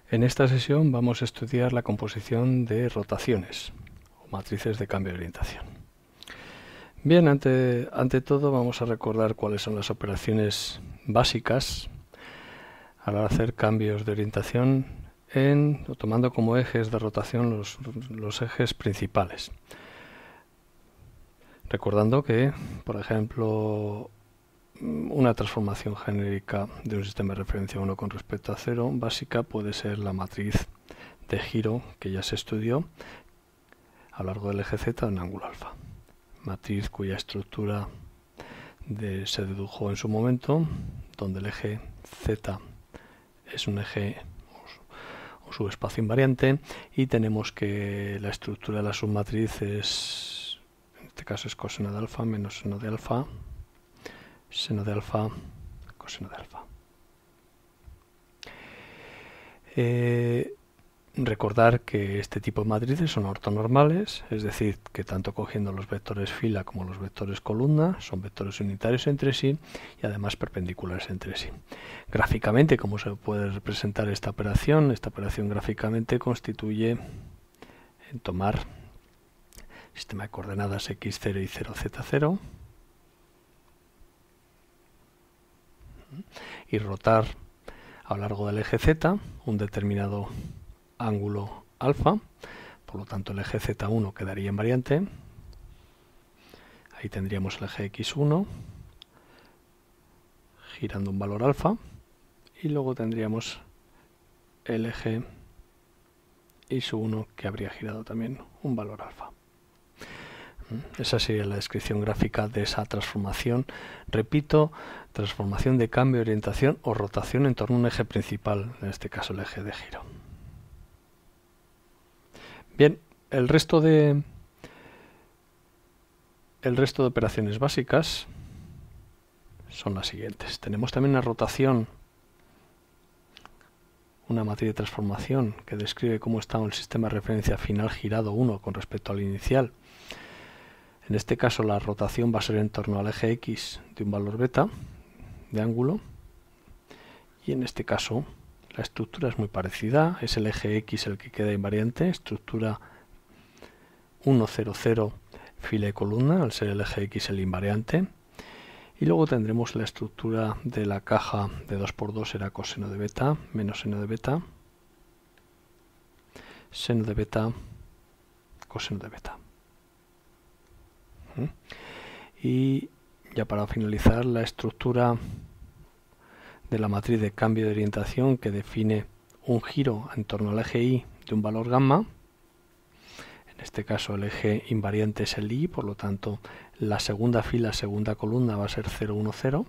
En esta sesión vamos a estudiar la composición de rotaciones o matrices de cambio de orientación. Bien, ante todo vamos a recordar cuáles son las operaciones básicas al hacer cambios de orientación tomando como ejes de rotación los ejes principales. Recordando que, por ejemplo, una transformación genérica de un sistema de referencia 1 con respecto a 0 básica puede ser la matriz de giro que ya se estudió a lo largo del eje Z en ángulo alfa. Matriz cuya estructura se dedujo en su momento, donde el eje Z es un eje o subespacio invariante, y tenemos que la estructura de la submatriz es, en este caso es coseno de alfa menos seno de alfa, seno de alfa, coseno de alfa. Recordar que este tipo de matrices son ortonormales, es decir, que tanto cogiendo los vectores fila como los vectores columna son vectores unitarios entre sí y además perpendiculares entre sí. Gráficamente, ¿cómo se puede representar esta operación? Esta operación gráficamente constituye en tomar sistema de coordenadas x0 y 0z0 y rotar a lo largo del eje z un determinado ángulo alfa, por lo tanto el eje z1 quedaría invariante, ahí tendríamos el eje x1 girando un valor alfa y luego tendríamos el eje y1 que habría girado también un valor alfa. Esa sería la descripción gráfica de esa transformación. Repito, transformación de cambio de orientación o rotación en torno a un eje principal, en este caso el eje de giro. Bien, el resto de operaciones básicas son las siguientes. Tenemos también una rotación, una matriz de transformación que describe cómo está el sistema de referencia final girado 1 con respecto al inicial. En este caso la rotación va a ser en torno al eje X de un valor beta de ángulo, y en este caso la estructura es muy parecida, es el eje X el que queda invariante, estructura 1, 0, 0, fila y columna, al ser el eje X el invariante, y luego tendremos la estructura de la caja de 2×2 será coseno de beta menos seno de beta, seno de beta, coseno de beta. Y ya para finalizar, la estructura de la matriz de cambio de orientación que define un giro en torno al eje Y de un valor gamma. En este caso el eje invariante es el Y, por lo tanto la segunda fila, segunda columna va a ser 0, 1, 0.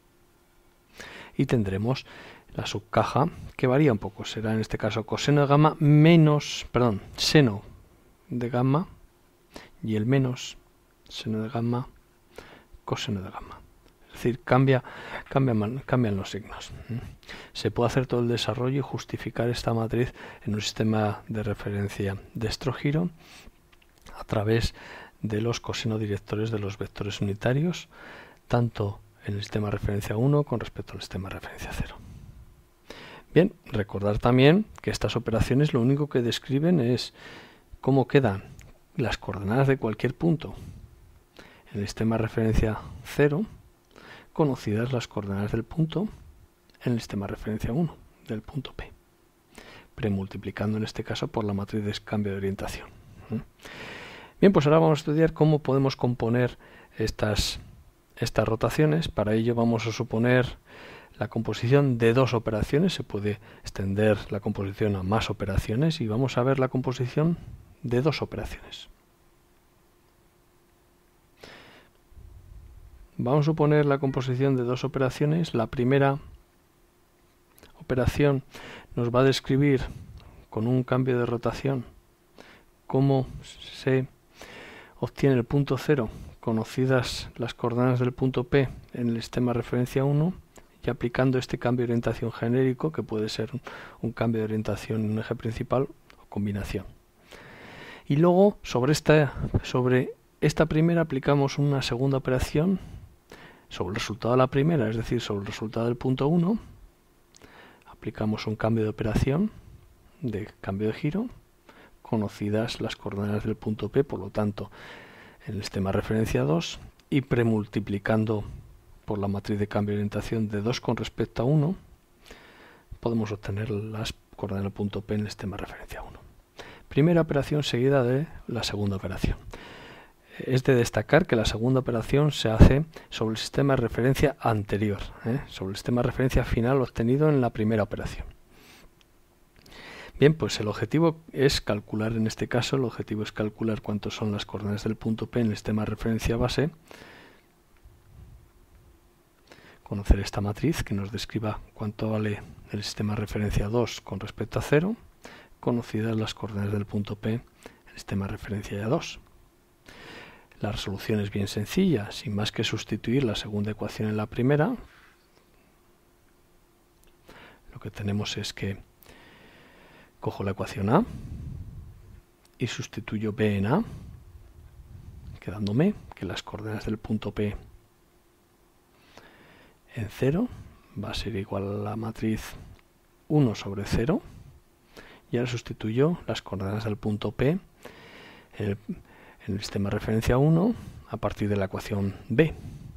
Y tendremos la subcaja que varía un poco, será en este caso coseno de gamma menos, seno de gamma, y el menos seno de gamma, coseno de gamma. Es decir, cambian los signos. Se puede hacer todo el desarrollo y justificar esta matriz en un sistema de referencia de estrogiro a través de los coseno directores de los vectores unitarios, tanto en el sistema de referencia 1 con respecto al sistema de referencia 0. Bien, recordar también que estas operaciones lo único que describen es cómo quedan las coordenadas de cualquier punto en el sistema de referencia 0, conocidas las coordenadas del punto en el sistema de referencia 1, del punto P, premultiplicando en este caso por la matriz de cambio de orientación. Bien, pues ahora vamos a estudiar cómo podemos componer estas rotaciones. Para ello vamos a suponer la composición de dos operaciones, se puede extender la composición a más operaciones, y vamos a ver la composición de dos operaciones. Vamos a suponer la composición de dos operaciones. La primera operación nos va a describir con un cambio de rotación cómo se obtiene el punto 0, conocidas las coordenadas del punto P en el sistema de referencia 1, y aplicando este cambio de orientación genérico, que puede ser un cambio de orientación en un eje principal o combinación. Y luego sobre esta primera aplicamos una segunda operación sobre el resultado de la primera, es decir, sobre el resultado del punto 1, aplicamos un cambio de operación de cambio de giro, conocidas las coordenadas del punto P, por lo tanto, en el sistema de referencia 2, y premultiplicando por la matriz de cambio de orientación de 2 con respecto a 1, podemos obtener las coordenadas del punto P en el sistema de referencia 1. Primera operación seguida de la segunda operación. Es de destacar que la segunda operación se hace sobre el sistema de referencia anterior, sobre el sistema de referencia final obtenido en la primera operación. Bien, pues el objetivo es calcular, en este caso, el objetivo es calcular cuántos son las coordenadas del punto P en el sistema de referencia base, conocer esta matriz que nos describa cuánto vale el sistema de referencia 2 con respecto a 0, conocidas las coordenadas del punto P en el sistema de referencia 2. La resolución es bien sencilla, sin más que sustituir la segunda ecuación en la primera. Lo que tenemos es que cojo la ecuación A y sustituyo B en A, quedándome que las coordenadas del punto P en 0 va a ser igual a la matriz 1 sobre 0, y ahora sustituyo las coordenadas del punto P en el sistema de referencia 1 a partir de la ecuación B.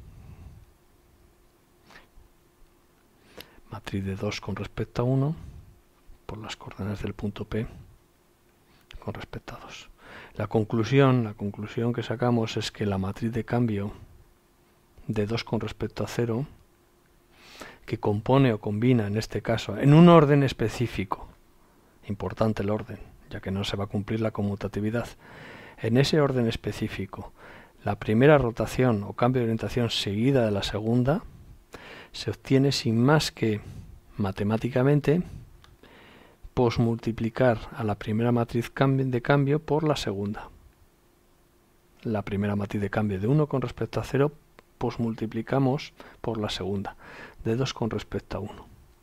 Matriz de 2 con respecto a 1 por las coordenadas del punto P con respecto a 2. La conclusión que sacamos es que la matriz de cambio de 2 con respecto a 0, que compone o combina, en este caso, en un orden específico, importante el orden, ya que no se va a cumplir la conmutatividad, en ese orden específico, la primera rotación o cambio de orientación seguida de la segunda, se obtiene sin más que matemáticamente posmultiplicar a la primera matriz de cambio por la segunda. La primera matriz de cambio de 1 con respecto a 0 posmultiplicamos por la segunda, de 2 con respecto a 1.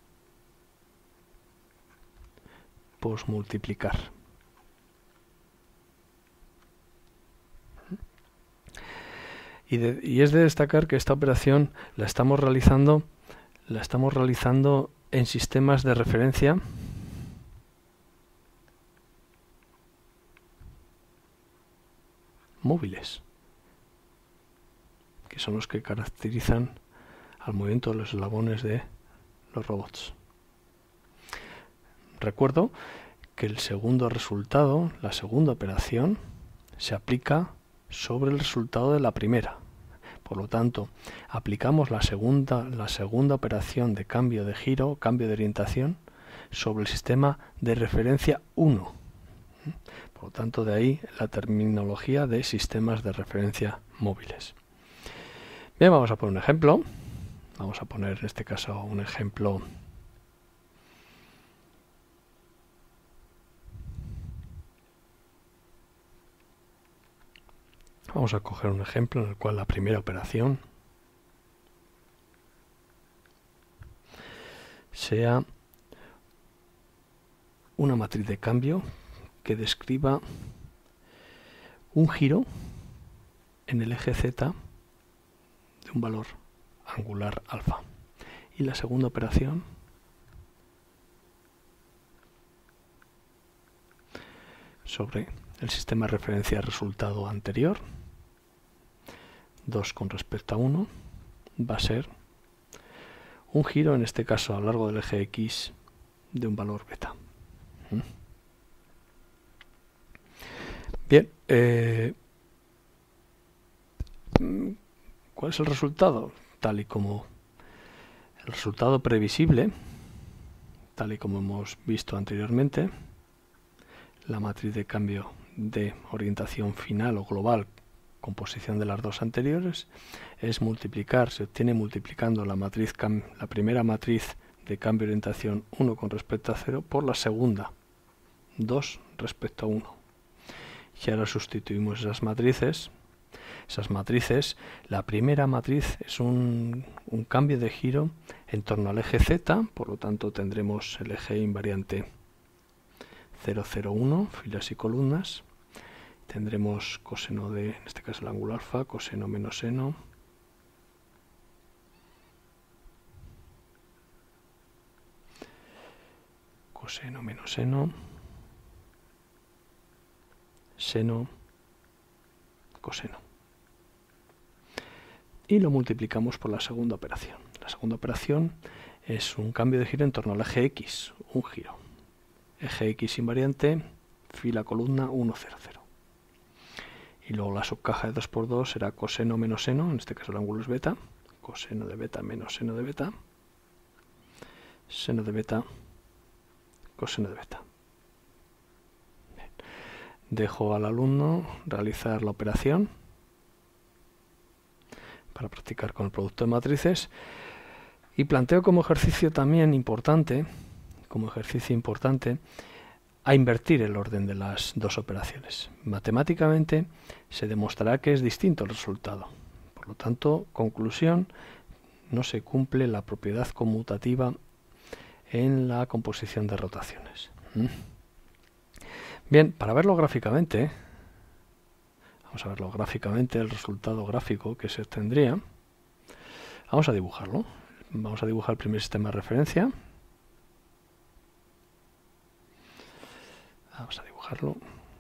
Posmultiplicar. Y es de destacar que esta operación la estamos realizando en sistemas de referencia móviles, que son los que caracterizan al movimiento de los eslabones de los robots. Recuerdo que el segundo resultado, la segunda operación, se aplica sobre el resultado de la primera. Por lo tanto, aplicamos la segunda operación de cambio de giro, cambio de orientación, sobre el sistema de referencia 1. Por lo tanto, de ahí la terminología de sistemas de referencia móviles. Bien, vamos a poner un ejemplo. Vamos a poner en este caso un ejemplo Vamos a coger un ejemplo en el cual la primera operación sea una matriz de cambio que describa un giro en el eje Z de un valor angular alfa. Y la segunda operación sobre el sistema de referencia resultado anterior, 2 con respecto a 1, va a ser un giro, en este caso a lo largo del eje X, de un valor beta. Bien, ¿cuál es el resultado? Tal y como el resultado previsible, tal y como hemos visto anteriormente, la matriz de cambio de orientación final o global, composición de las dos anteriores, es multiplicar, se obtiene multiplicando la primera matriz de cambio de orientación 1 con respecto a 0 por la segunda, 2 respecto a 1. Y ahora sustituimos esas matrices, la primera matriz es un cambio de giro en torno al eje Z, por lo tanto tendremos el eje invariante 0, 0, 1, filas y columnas. Tendremos coseno de, en este caso el ángulo alfa, coseno menos seno, coseno menos seno, seno, coseno. Y lo multiplicamos por la segunda operación. La segunda operación es un cambio de giro en torno al eje X, un giro. Eje X invariante, fila columna 1, 0, 0. Y luego la subcaja de 2 por 2 será coseno menos seno, en este caso el ángulo es beta, coseno de beta menos seno de beta, seno de beta, coseno de beta. Bien. Dejo al alumno realizar la operación para practicar con el producto de matrices y planteo como ejercicio también importante, a invertir el orden de las dos operaciones. Matemáticamente se demostrará que es distinto el resultado. Por lo tanto, conclusión, no se cumple la propiedad conmutativa en la composición de rotaciones. Bien, para verlo gráficamente, vamos a verlo gráficamente, el resultado gráfico que se obtendría. Vamos a dibujarlo. Vamos a dibujar el primer sistema de referencia. Vamos a dibujarlo.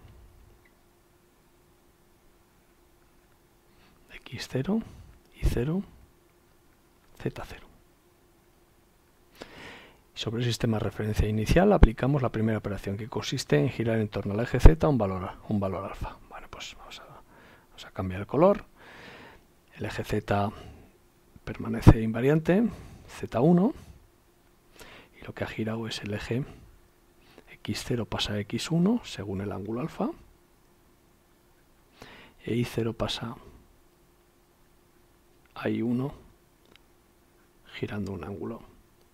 X0, Y0, Z0. Sobre el sistema de referencia inicial aplicamos la primera operación, que consiste en girar en torno al eje Z un valor alfa. Bueno, pues vamos a cambiar el color. El eje Z permanece invariante, Z1, y lo que ha girado es el eje X0 pasa a X1 según el ángulo alfa, e Y0 pasa a Y1 girando un ángulo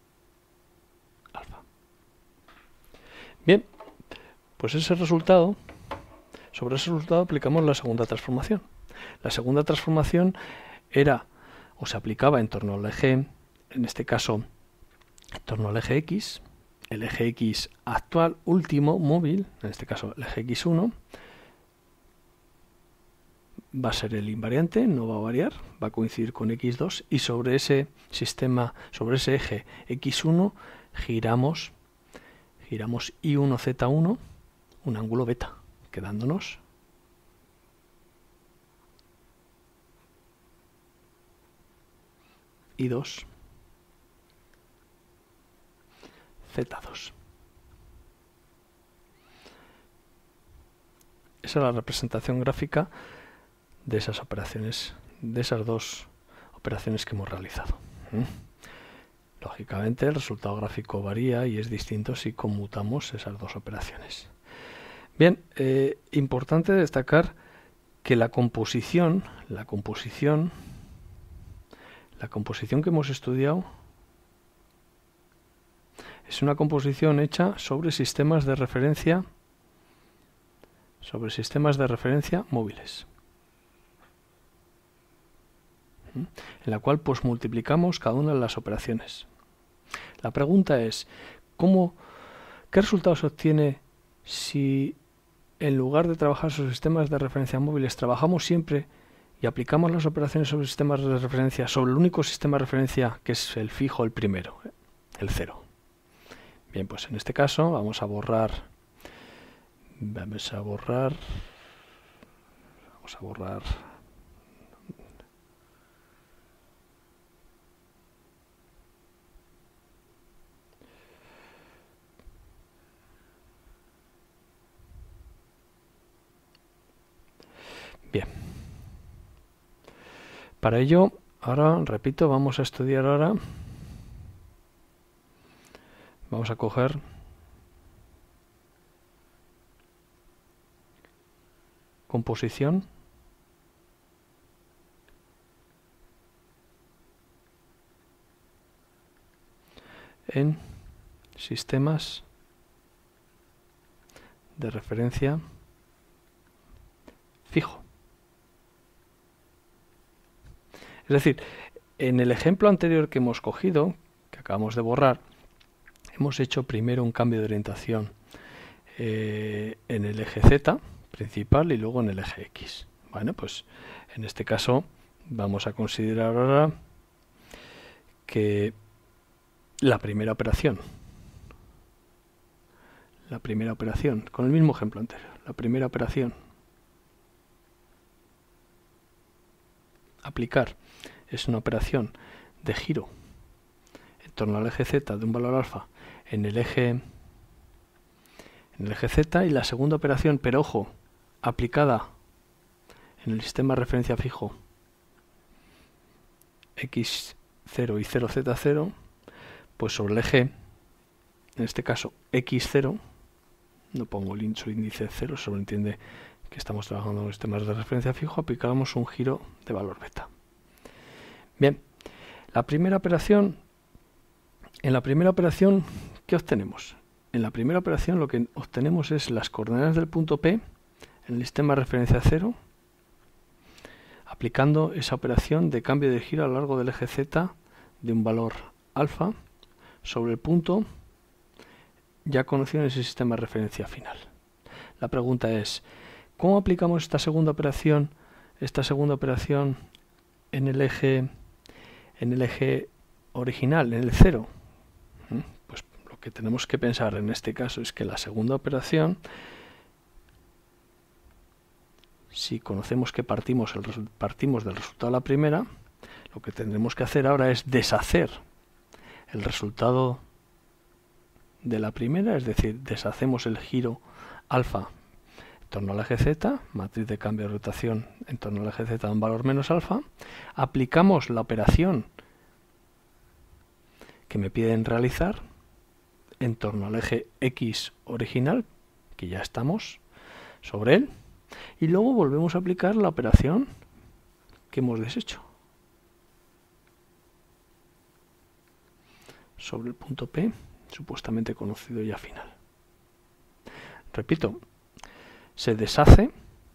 alfa. Bien, pues sobre ese resultado aplicamos la segunda transformación. La segunda transformación era, o se aplicaba en torno al eje, en este caso, en torno al eje X, el eje X actual, último, móvil, en este caso el eje X1, va a ser el invariante, no va a variar, va a coincidir con X2, y sobre ese sistema, sobre ese eje X1, giramos Y1Z1, un ángulo beta, quedándonos Y2 Z2. Esa es la representación gráfica de esas operaciones, de esas dos operaciones que hemos realizado. Lógicamente el resultado gráfico varía y es distinto si conmutamos esas dos operaciones. Bien, importante destacar que la composición que hemos estudiado es una composición hecha sobre sistemas de referencia móviles, en la cual pues multiplicamos cada una de las operaciones. La pregunta es, ¿qué resultado se obtiene si en lugar de trabajar sobre sistemas de referencia móviles trabajamos siempre y aplicamos las operaciones sobre sistemas de referencia sobre el único sistema de referencia que es el fijo, el primero, el 0? Bien, pues en este caso vamos a borrar bien. Para ello, ahora, repito, vamos a estudiar ahora. Vamos a coger composición en sistemas de referencia fijo. Es decir, en el ejemplo anterior que hemos cogido, que acabamos de borrar, hemos hecho primero un cambio de orientación en el eje Z principal y luego en el eje X. Bueno, pues en este caso vamos a considerar ahora que la primera operación, con el mismo ejemplo anterior, la primera operación aplicar es una operación de giro en torno al eje Z de un valor alfa en el eje Z, y la segunda operación, pero ojo, aplicada en el sistema de referencia fijo x0 y 0z0, pues sobre el eje, en este caso x0, no pongo el índice 0, sobreentiende que estamos trabajando en sistemas de referencia fijo, aplicamos un giro de valor beta. Bien, la primera operación, en la primera operación, ¿qué obtenemos? En la primera operación lo que obtenemos es las coordenadas del punto P en el sistema de referencia 0, aplicando esa operación de cambio de giro a lo largo del eje Z de un valor alfa sobre el punto ya conocido en ese sistema de referencia final. La pregunta es, ¿cómo aplicamos esta segunda operación en el eje original, en el 0? Pues lo que tenemos que pensar en este caso es que la segunda operación, si conocemos que partimos del resultado de la primera, lo que tendremos que hacer ahora es deshacer el resultado de la primera, es decir, deshacemos el giro alfa en torno al eje Z, matriz de cambio de rotación en torno al eje Z de un valor menos alfa, aplicamos la operación que me piden realizar en torno al eje X original, que ya estamos sobre él, y luego volvemos a aplicar la operación que hemos deshecho sobre el punto P, supuestamente conocido ya final. Repito, se deshace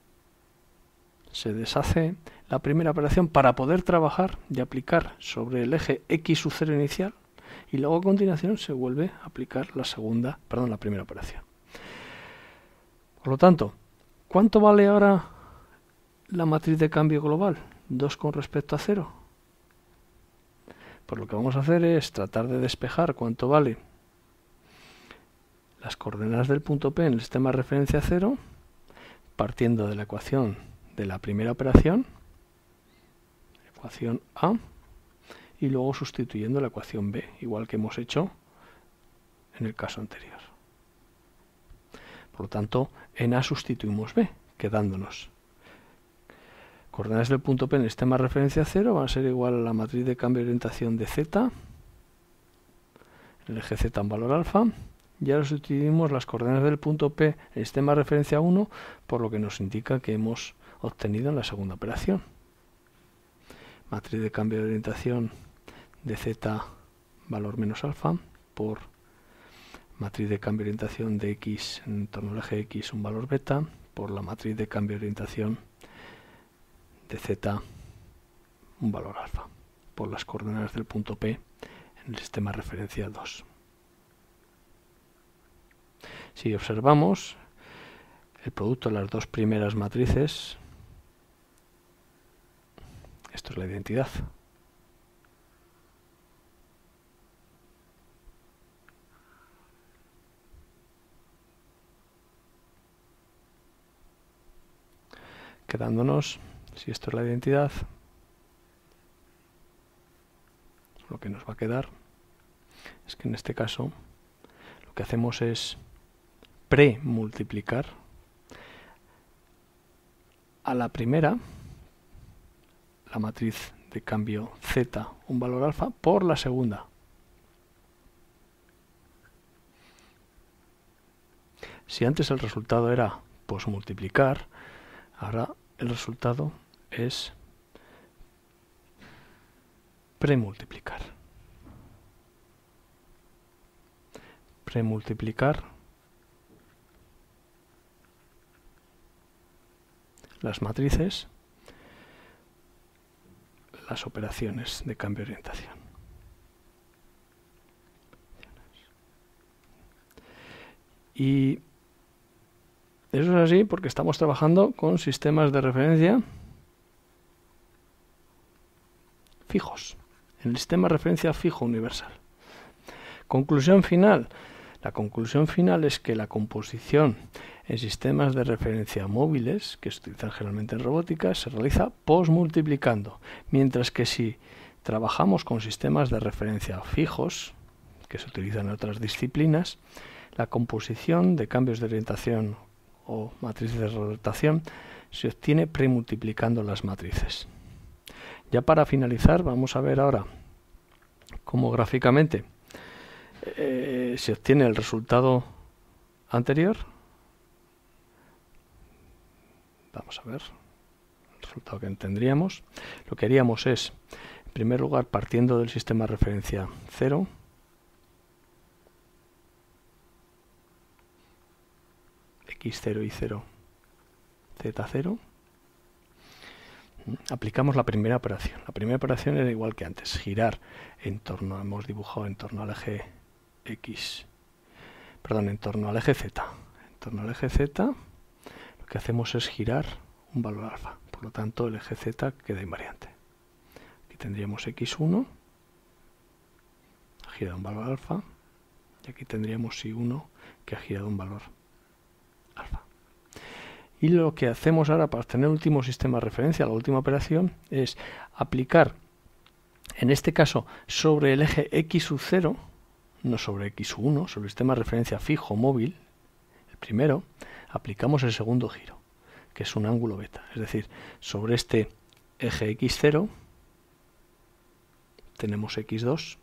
la primera operación para poder trabajar y aplicar sobre el eje X U0 inicial, y luego a continuación se vuelve a aplicar la primera operación. Por lo tanto, ¿cuánto vale ahora la matriz de cambio global? 2 con respecto a 0. Pues lo que vamos a hacer es tratar de despejar cuánto vale las coordenadas del punto P en el sistema de referencia 0, partiendo de la ecuación de la primera operación, ecuación A, y luego sustituyendo la ecuación B, igual que hemos hecho en el caso anterior. Por lo tanto, en A sustituimos B, quedándonos coordenadas del punto P en el sistema de referencia 0 van a ser igual a la matriz de cambio de orientación de Z, el eje Z en valor alfa, y ahora sustituimos las coordenadas del punto P en el sistema de referencia 1 por lo que nos indica que hemos obtenido en la segunda operación. Matriz de cambio de orientación de Z valor menos alfa por matriz de cambio de orientación de X en torno al eje X un valor beta por la matriz de cambio de orientación de Z un valor alfa por las coordenadas del punto P en el sistema de referencia 2. Si observamos el producto de las dos primeras matrices, esto es la identidad. Quedándonos, si esto es la identidad, lo que nos va a quedar es que en este caso lo que hacemos es premultiplicar a la primera, la matriz de cambio Z, un valor alfa, por la segunda. Si antes el resultado era posmultiplicar, ahora el resultado es premultiplicar. Premultiplicar las matrices, las operaciones de cambio de orientación. Y eso es así porque estamos trabajando con sistemas de referencia fijos, en el sistema de referencia fijo universal. Conclusión final, La conclusión final es que la composición en sistemas de referencia móviles, que se utilizan generalmente en robótica, se realiza posmultiplicando, mientras que si trabajamos con sistemas de referencia fijos, que se utilizan en otras disciplinas, la composición de cambios de orientación o matrices de rotación se obtiene premultiplicando las matrices. Ya para finalizar, vamos a ver ahora cómo gráficamente se obtiene el resultado anterior. Vamos a ver el resultado que tendríamos. Lo que haríamos es, en primer lugar, partiendo del sistema de referencia 0, x0 y 0, z0, aplicamos la primera operación. La primera operación era igual que antes, girar en torno, hemos dibujado en torno al eje x, perdón, en torno al eje z. En torno al eje z, lo que hacemos es girar un valor alfa. Por lo tanto, el eje z queda invariante. Aquí tendríamos x1, ha girado un valor alfa, y aquí tendríamos y1, que ha girado un valor alfa. Y lo que hacemos ahora para obtener el último sistema de referencia, la última operación, es aplicar, en este caso, sobre el eje x sub 0, no sobre x1, sobre el sistema de referencia fijo móvil, el primero, aplicamos el segundo giro, que es un ángulo beta. Es decir, sobre este eje x0 tenemos x2,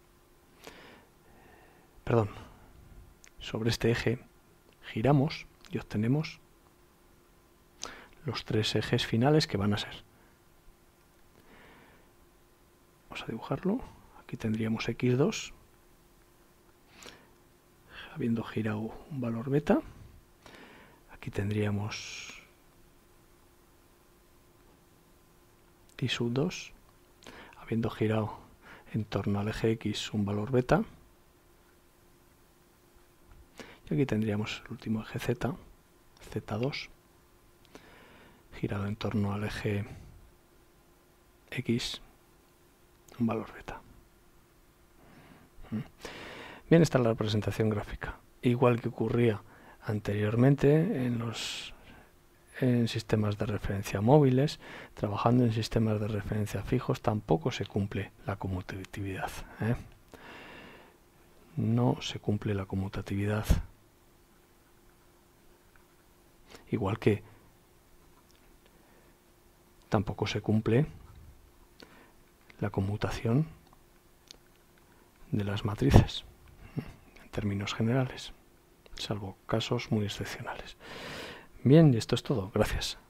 perdón, sobre este eje giramos y obtenemos los tres ejes finales que van a ser. Vamos a dibujarlo. Aquí tendríamos x2, habiendo girado un valor beta. Aquí tendríamos y sub 2, habiendo girado en torno al eje x un valor beta. Y aquí tendríamos el último eje z, z2, girado en torno al eje x, un valor beta. Bien, esta es la representación gráfica. Igual que ocurría anteriormente en sistemas de referencia móviles, trabajando en sistemas de referencia fijos, tampoco se cumple la conmutatividad. No se cumple la conmutatividad. Igual que tampoco se cumple la conmutación de las matrices, en términos generales, salvo casos muy excepcionales. Bien, y esto es todo. Gracias.